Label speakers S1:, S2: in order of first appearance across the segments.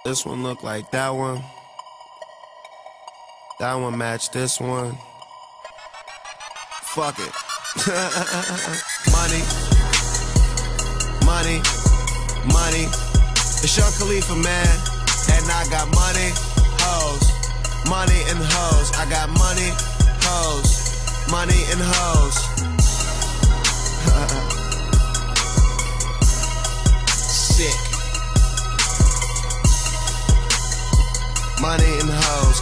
S1: This one look like that one. That one match this one. Fuck it. Money. Money. Money. It's Young Khalifa, man. And I got money, hoes. Money and hoes. I got money, hoes. Money and hoes. Sick. Money and hoes,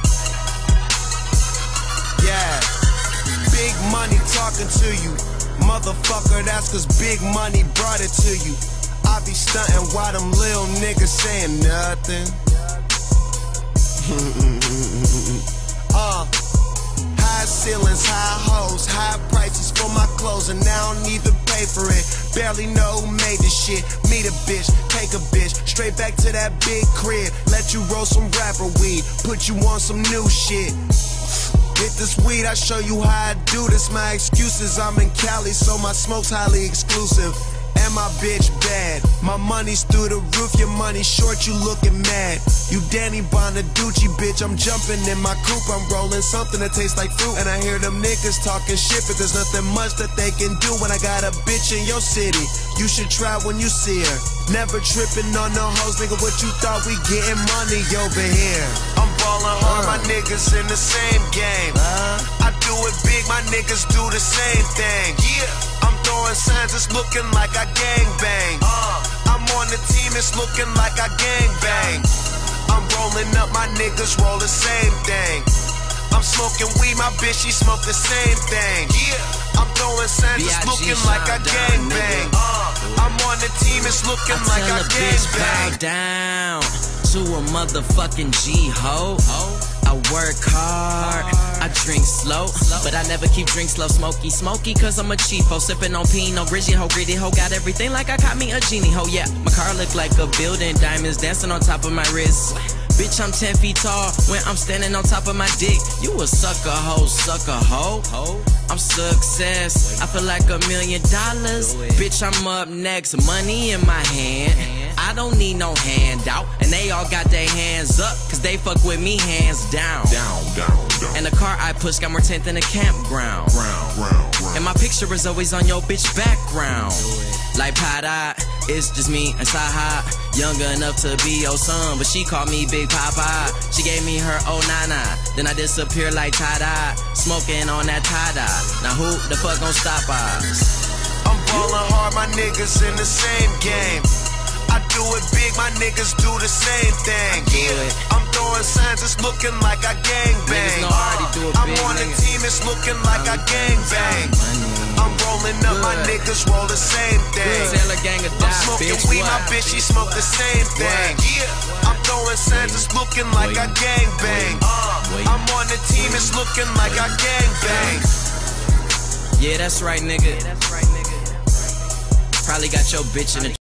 S1: yeah. Big money talking to you, motherfucker, that's cause big money brought it to you. I be stunting while them little niggas saying nothing. High ceilings, high hoes, high prices for my clothes, and I don't even pay for it. Barely know who made this shit. Meet a bitch, take a bitch, straight back to that big crib. Let you roll some rapper weed, put you on some new shit. Get this weed, I show you how I do this. My excuses, I'm in Cali, so my smoke's highly exclusive. And my bitch bad, my money's through the roof, your money short, you looking mad. You Danny Bonaducci, bitch, I'm jumping in my coupe, I'm rolling something that tastes like fruit. And I hear them niggas talking shit, but there's nothing much that they can do when I got a bitch in your city. You should try when you see her. Never tripping on no hoes, nigga, what you thought we getting money over here? I'm ballin' hard, my niggas in the same game. I do it big, my niggas do the same thing. Yeah. I'm throwing signs, it's looking like I gangbang. I'm on the team, it's looking like I gangbang. I'm rolling up, my niggas roll the same thing. I'm smoking weed, my bitch, she smoke the same thing. Yeah, I'm throwing signs, it's looking like I gangbang. I'm on the team, it's looking like I gangbang.
S2: Bow down to a motherfucking G-ho. I work hard, I drink slow, but I never keep drink slow, smoky, cause I'm a cheapo, sipping on Pinot, Grigio ho, greedy ho, got everything like I caught me a genie ho, yeah. My car look like a building, diamonds dancing on top of my wrist. Bitch, I'm 10 feet tall when I'm standing on top of my dick. You a sucker ho, I'm success, I feel like $1 million. Bitch, I'm up next, money in my hand. I don't need no handout, and they all got their hands up, cause they fuck with me hands down. And the car I push got more tent than a campground. And my picture is always on your bitch background. Like Pada, it's just me and Saha. Younger enough to be your son, but she called me Big Papa. She gave me her oh nana, then I disappear like Tada. Smoking on that Tada, now who the fuck gon' stop us?
S1: I'm ballin' hard, my niggas in the same game. I do it big, my niggas do the same thing. Yeah, I'm throwing signs, it's looking like I gangbang. I'm on the team, it's looking like I gangbang. I'm rolling up, my niggas roll the same thing. I'm smoking weed, my bitch, she smoke the same thing. Yeah, I'm throwing signs, it's looking like I gangbang. I'm on the team, it's looking like I gangbang.
S2: Yeah, that's right, nigga. Probably got your bitch in the